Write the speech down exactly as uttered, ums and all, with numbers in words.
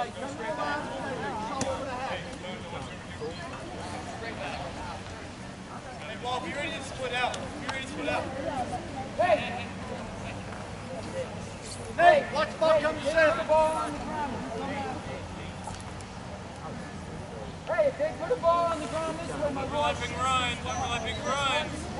Ball, be ready to split out. Be ready to split out. Hey! Nate, watch the ball come to center. The ball on the ground. Hey, if they put a ball on the ground this way, my boy. Overlapping runs, overlapping runs.